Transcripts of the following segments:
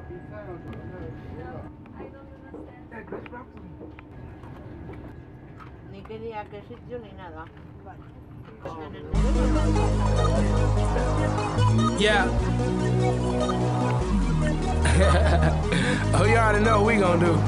Ni quería que sitio ni nada. Yeah. Oh, you already know what we gonna do.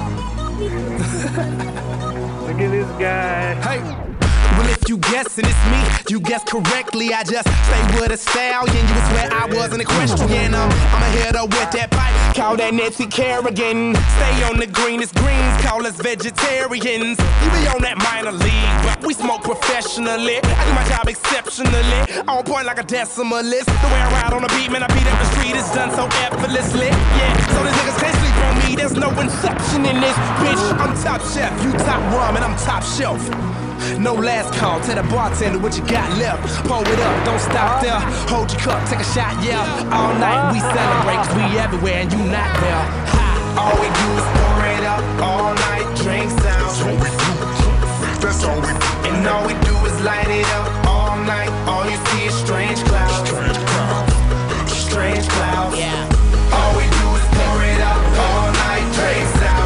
Look at this guy. Hey. Well, if you guessing it's me, you guess correctly. I just stay with a stallion. You would swear I was an equestrian. I'm a hitter with that pipe, call that Nancy Kerrigan. Stay on the greenest greens, call us vegetarians. You be on that minor league, but we smoke professionally. I do my job exceptionally, on point like a decimalist. The way I ride on the beat, man, I beat up the street, it's done so effortlessly. Yeah, so these niggas can't sleep on me, there's no inception in this bitch. I'm top chef, you top ramen, I'm top shelf. No last call, tell the bartender what you got left. Pour it up, don't stop there. Hold your cup, take a shot, yeah. All night we celebrate, cause we everywhere and you not there. Ha. All we do is pour it up, all night drinks down. That's all we do. And all we do is light it up, all night. All you see is strange clouds. Strange clouds. Yeah. All we do is pour it up, all night drinks down.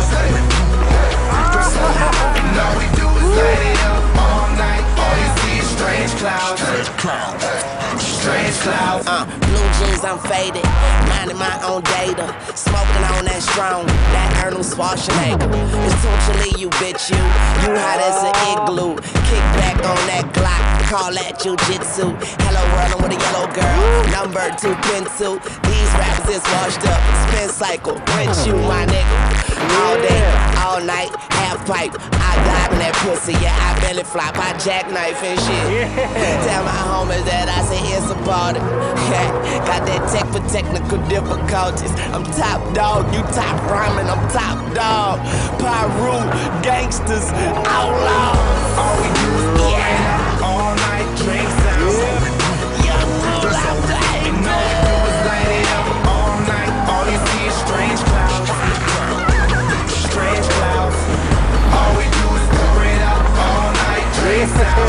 And all we do is light it up. Strange clouds, strange clouds. Blue jeans, I'm faded, minding my own data, smoking on that strong, that Arnold Schwarzenegger. Essentially, you bitch, you hot as an igloo. Kick back on that Glock, call that jujitsu. Hello world, I'm with a yellow girl, number 2 pencil. These rappers is washed up, spin cycle, rinse you, my nigga. All day, all night, half pipe. I dive in that pussy, yeah, I belly flop, I jackknife and shit. Tell my homies that I say it's a party. Got that tech for technical difficulties. I'm top dog, you top ramen, I'm top dog. Pyru, gangsters, outlaws. All we do is pour it up, all night drinks down. Young fool, I'm And all we do is light it up, all night. All you see is strange clouds. Strange clouds. All we do is pour it up, all night drinks down.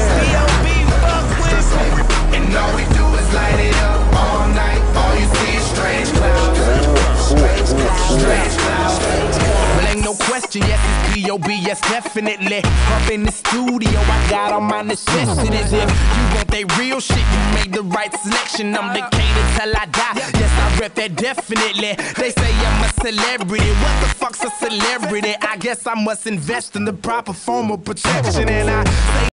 And all we do is light it up all night. All you see is strange clouds. Strange clouds. Strange clouds. Well, ain't no question, yes, it's B.O.B., yes, definitely. Up in the studio, I got all my necessities. If you want that real shit, you made the right selection. I'm Decatur till I die, yes, I rep that definitely. They say I'm a celebrity, what the fuck's a celebrity? I guess I must invest in the proper form of protection. And I say